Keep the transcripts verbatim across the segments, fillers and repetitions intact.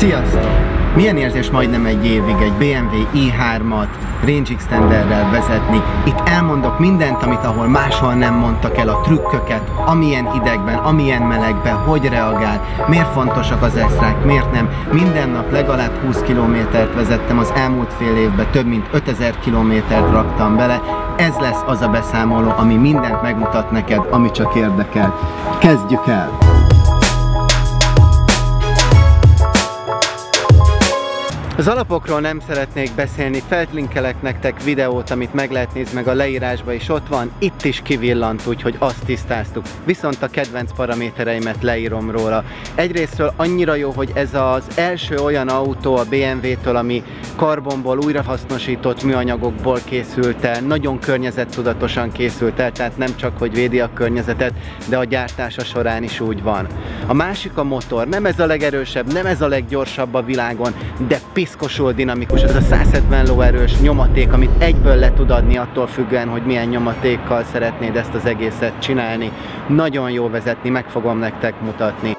Sziasztok! Milyen érzés majdnem egy évig egy bé em vé i hármat range extenderrel vezetni? Itt elmondok mindent, amit ahol máshol nem mondtak el, a trükköket, amilyen hidegben, amilyen melegben, hogy reagál, miért fontosak az extrák, miért nem. Minden nap legalább húsz kilométert vezettem, az elmúlt fél évben több mint ötezer kilométert raktam bele. Ez lesz az a beszámoló, ami mindent megmutat neked, ami csak érdekel. Kezdjük el! Az alapokról nem szeretnék beszélni, fellinkelek nektek videót, amit meg lehet nézni, meg a leírásban is ott van, itt is kivillant, úgyhogy azt tisztáztuk. Viszont a kedvenc paramétereimet leírom róla. Egyrésztről annyira jó, hogy ez az első olyan autó a bé em vé-től, ami karbonból, újrahasznosított műanyagokból készült el, nagyon környezettudatosan készült el, tehát nem csak, hogy védi a környezetet, de a gyártása során is úgy van. A másik a motor, nem ez a legerősebb, nem ez a leggyorsabb a világon, de piszkosul dinamikus, ez a száz hetven lóerős nyomaték, amit egyből le tud adni attól függően, hogy milyen nyomatékkal szeretnéd ezt az egészet csinálni. Nagyon jó vezetni, meg fogom nektek mutatni.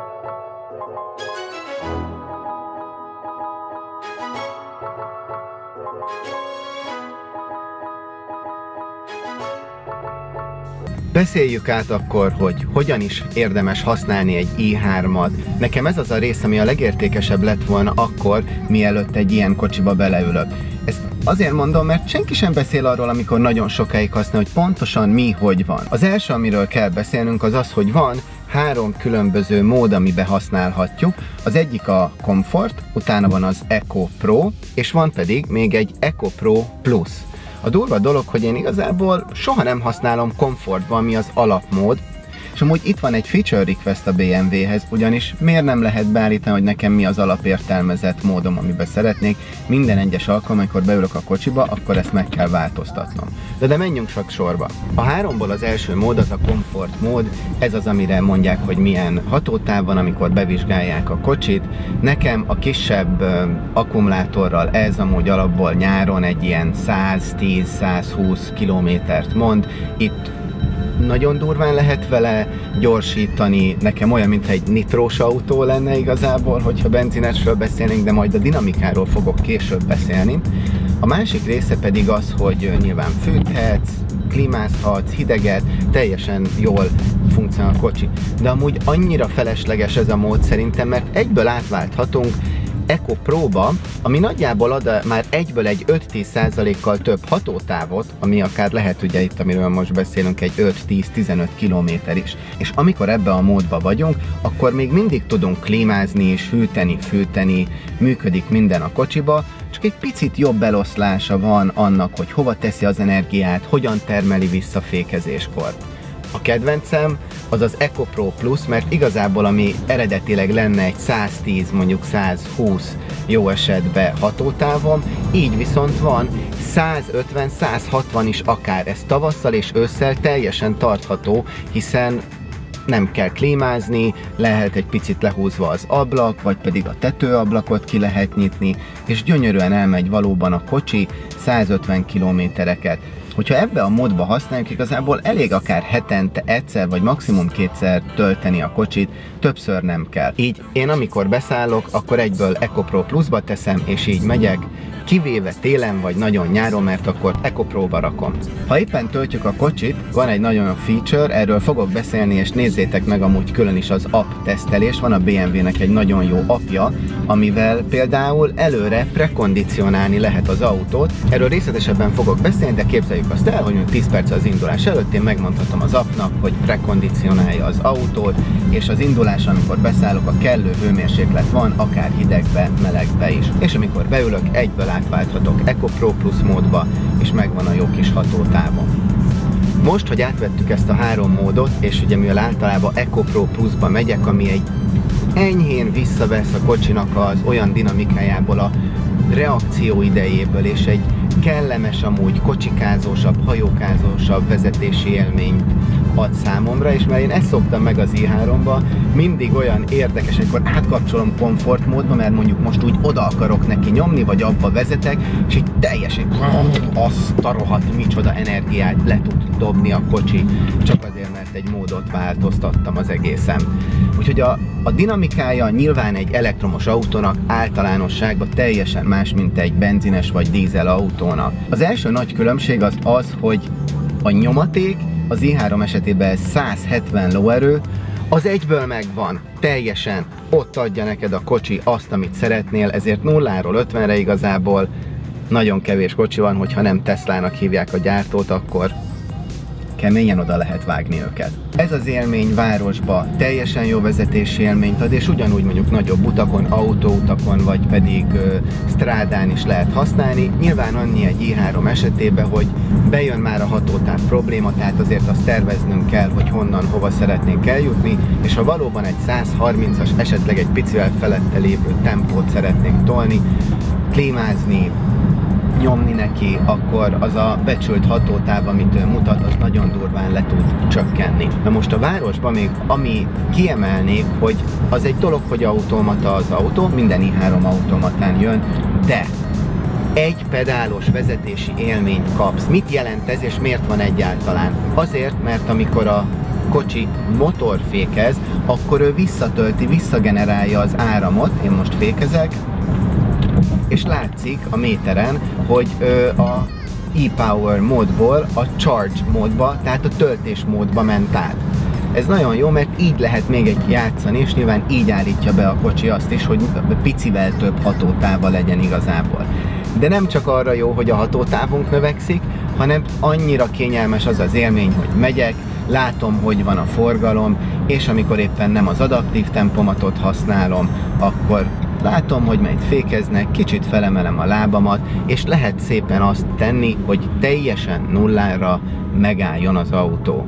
Beszéljük át akkor, hogy hogyan is érdemes használni egy i hármat. Nekem ez az a rész, ami a legértékesebb lett volna akkor, mielőtt egy ilyen kocsiba beleülök. Ezt azért mondom, mert senki sem beszél arról, amikor nagyon sokáig használ, hogy pontosan mi, hogy van. Az első, amiről kell beszélnünk, az az, hogy van három különböző mód, amiben használhatjuk. Az egyik a Comfort, utána van az Eco Pro, és van pedig még egy Eco Pro Plus. A durva dolog, hogy én igazából soha nem használom komfortban, ami az alapmód, és amúgy itt van egy feature request a bé em vé-hez, ugyanis miért nem lehet beállítani, hogy nekem mi az alapértelmezett módom, amiben szeretnék. Minden egyes alkalom, amikor beülök a kocsiba, akkor ezt meg kell változtatnom. De, de menjünk csak sorba. A háromból az első mód az a komfort mód, ez az, amire mondják, hogy milyen hatótáv van, amikor bevizsgálják a kocsit. Nekem a kisebb uh, akkumulátorral ez amúgy alapból nyáron egy ilyen száz tíz száz húsz kilométert mond. Itt nagyon durván lehet vele gyorsítani, nekem olyan, mintha egy nitrós autó lenne igazából, hogyha benzinesről beszélnénk, de majd a dinamikáról fogok később beszélni. A másik része pedig az, hogy nyilván fűthetsz, klímázhatsz, hideget, teljesen jól funkcionál a kocsi. De amúgy annyira felesleges ez a mód szerintem, mert egyből átválthatunk Eco Pro-ba, ami nagyjából ad már egyből egy öt-tíz százalékkal több hatótávot, ami akár lehet ugye itt, amiről most beszélünk, egy öt-tíz-tizenöt kilométer is. És amikor ebbe a módba vagyunk, akkor még mindig tudunk klímázni és hűteni, fűteni, működik minden a kocsiba, csak egy picit jobb eloszlása van annak, hogy hova teszi az energiát, hogyan termeli vissza fékezéskor. A kedvencem az az Eco Pro Plus, mert igazából ami eredetileg lenne egy száz tíz, mondjuk száz húsz jó esetben hatótávom, így viszont van száz ötven száz hatvan is akár. Ez tavasszal és ősszel teljesen tartható, hiszen nem kell klímázni, lehet egy picit lehúzva az ablak, vagy pedig a tetőablakot ki lehet nyitni, és gyönyörűen elmegy valóban a kocsi száz ötven kilométereket. Hogyha ebbe a módba használjuk, igazából elég akár hetente egyszer, vagy maximum kétszer tölteni a kocsit, többször nem kell. Így én amikor beszállok, akkor egyből Eco Pro Plus-ba teszem, és így megyek, kivéve télen vagy nagyon nyáron, mert akkor Eco Pro-ba rakom. Ha éppen töltjük a kocsit, van egy nagyon jó feature, erről fogok beszélni, és nézzétek meg amúgy külön is az app tesztelés. Van a bé em vé-nek egy nagyon jó appja, amivel például előre prekondicionálni lehet az autót. Erről részletesebben fogok beszélni, de képzeljük azt el, hogy tíz perc az indulás előtt én megmondhatom az appnak, hogy prekondicionálja az autót, és az indulás, amikor beszállok, a kellő hőmérséklet van, akár hidegbe, melegbe is. És amikor beülök, egyből átválthatok Eco Pro Plus módba, és megvan a jó kis hatótávom. Most, hogy átvettük ezt a három módot, és ugye mivel általában Eco Pro Plus-ba megyek, ami egy enyhén visszavesz a kocsinak az olyan dinamikájából, a reakció idejéből, és egy kellemes, amúgy kocsikázósabb, hajókázósabb vezetési élményt ad számomra, és mert én ezt szoktam meg az i háromba, mindig olyan érdekes, amikor átkapcsolom komfort módba, mert mondjuk most úgy oda akarok neki nyomni, vagy abba vezetek, és így teljesen azt a rohadt micsoda energiát le tud dobni a kocsi, csak azért, mert egy módot változtattam az egészen. Úgyhogy a, a dinamikája nyilván egy elektromos autónak általánosságban teljesen más, mint egy benzines vagy dízel autónak. Az első nagy különbség az az, hogy a nyomaték az i három esetében száz hetven lóerő, az egyből megvan, teljesen ott adja neked a kocsi azt, amit szeretnél, ezért nulláról ötvenre igazából nagyon kevés kocsi van, hogyha nem Teslának hívják a gyártót, akkor keményen oda lehet vágni őket. Ez az élmény városba teljesen jó vezetési élményt ad, és ugyanúgy mondjuk nagyobb utakon, autóutakon, vagy pedig ö, strádán is lehet használni. Nyilván annyi egy i három esetében, hogy bejön már a hatótáv probléma, tehát azért azt terveznünk kell, hogy honnan, hova szeretnénk eljutni, és ha valóban egy száz harmincas, esetleg egy picivel felette lévő tempót szeretnénk tolni, klímázni, nyomni neki, akkor az a becsült hatótáv, amit ő mutat, az nagyon durván le tud csökkenni. Na most a városban még ami kiemelnék, hogy az egy dolog, hogy automata az autó, minden i három automatán jön, de egy pedálos vezetési élményt kapsz. Mit jelent ez, és miért van egyáltalán? Azért, mert amikor a kocsi motorfékez, akkor ő visszatölti, visszagenerálja az áramot. Én most fékezek, és látszik a méteren, hogy ö, a e-power módból a charge módba, tehát a töltés módba ment át. Ez nagyon jó, mert így lehet még egy játszani, és nyilván így állítja be a kocsi azt is, hogy picivel több hatótáva legyen igazából. De nem csak arra jó, hogy a hatótávunk növekszik, hanem annyira kényelmes az az élmény, hogy megyek, látom, hogy van a forgalom, és amikor éppen nem az adaptív tempomatot használom, akkor látom, hogy majd fékeznek, kicsit felemelem a lábamat, és lehet szépen azt tenni, hogy teljesen nullára megálljon az autó.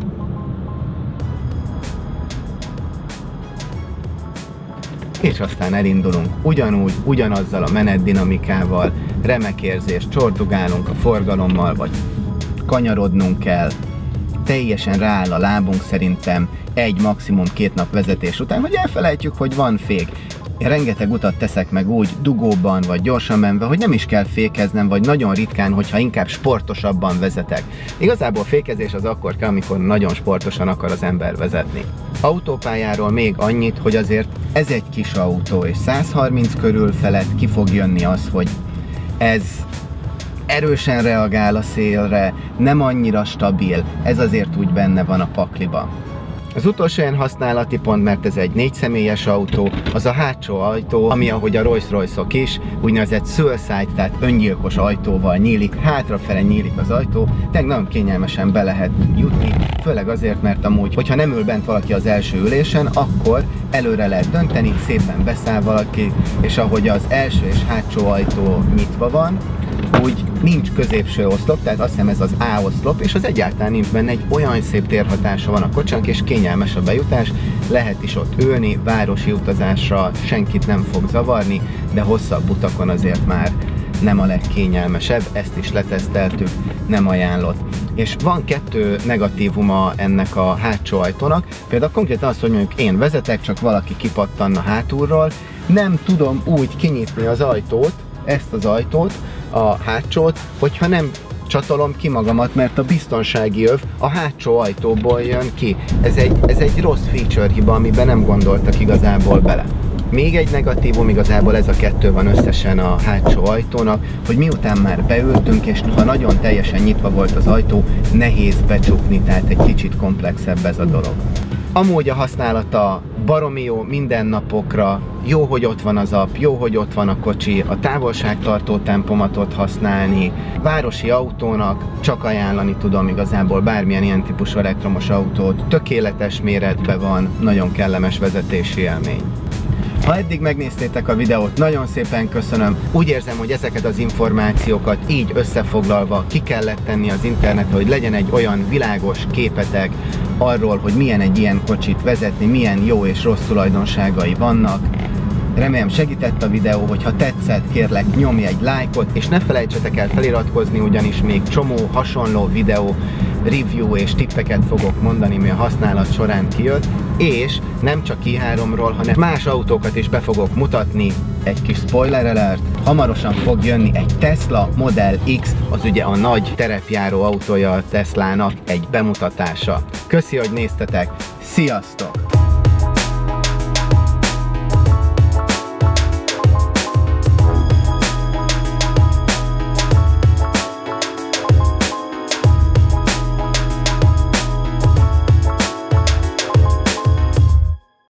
És aztán elindulunk ugyanúgy, ugyanazzal a menetdinamikával, remek érzés, csordogálunk a forgalommal, vagy kanyarodnunk kell, teljesen rááll a lábunk szerintem egy, maximum két nap vezetés után, hogy elfelejtjük, hogy van fék. Én rengeteg utat teszek meg úgy, dugóban vagy gyorsan menve, hogy nem is kell fékeznem, vagy nagyon ritkán, hogyha inkább sportosabban vezetek. Igazából fékezés az akkor kell, amikor nagyon sportosan akar az ember vezetni. Autópályáról még annyit, hogy azért ez egy kis autó, és száz harminc körül felett ki fog jönni az, hogy ez erősen reagál a szélre, nem annyira stabil, ez azért úgy benne van a pakliba. Az utolsó ilyen használati pont, mert ez egy négy személyes autó, az a hátsó ajtó, ami ahogy a Rolls-Royce-ok is, úgynevezett suicide, tehát öngyilkos ajtóval nyílik, hátrafele nyílik az ajtó, tehát nagyon kényelmesen be lehet jutni, főleg azért, mert amúgy, hogyha nem ül bent valaki az első ülésen, akkor előre lehet dönteni, szépen beszáll valaki, és ahogy az első és hátsó ajtó nyitva van, úgy nincs középső oszlop, tehát azt hiszem ez az A oszlop, és az egyáltalán nincs benne, egy olyan szép térhatása van a kocsinak, és kényelmes a bejutás, lehet is ott ülni, városi utazásra senkit nem fog zavarni, de hosszabb utakon azért már nem a legkényelmesebb, ezt is leteszteltük, nem ajánlott. És van kettő negatívuma ennek a hátsó ajtónak, például konkrétan az, hogy mondjuk én vezetek, csak valaki kipattanna hátulról, nem tudom úgy kinyitni az ajtót, ezt az ajtót, a hátsót, hogyha nem csatolom ki magamat, mert a biztonsági öv a hátsó ajtóból jön ki. Ez egy, ez egy rossz feature hiba, amiben nem gondoltak igazából bele. Még egy negatívum, igazából ez a kettő van összesen a hátsó ajtónak, hogy miután már beültünk, és ha nagyon teljesen nyitva volt az ajtó, nehéz becsukni, tehát egy kicsit komplexebb ez a dolog. Amúgy a használata baromi jó mindennapokra, jó, hogy ott van az app, jó, hogy ott van a kocsi, a távolságtartó tempomatot használni, városi autónak csak ajánlani tudom igazából bármilyen ilyen típusú elektromos autót, tökéletes méretben van, nagyon kellemes vezetési élmény. Ha eddig megnéztétek a videót, nagyon szépen köszönöm. Úgy érzem, hogy ezeket az információkat így összefoglalva ki kellett tenni az internetre, hogy legyen egy olyan világos képetek arról, hogy milyen egy ilyen kocsit vezetni, milyen jó és rossz tulajdonságai vannak. Remélem segített a videó, hogyha tetszett, kérlek nyomj egy lájkot, és ne felejtsetek el feliratkozni, ugyanis még csomó hasonló videó review és tippeket fogok mondani, mi a használat során kijött, és nem csak i háromról, hanem más autókat is be fogok mutatni. Egy kis spoiler alert, hamarosan fog jönni egy Tesla Model X, az ugye a nagy terepjáró autója a Teslának, egy bemutatása. Köszi, hogy néztetek, sziasztok!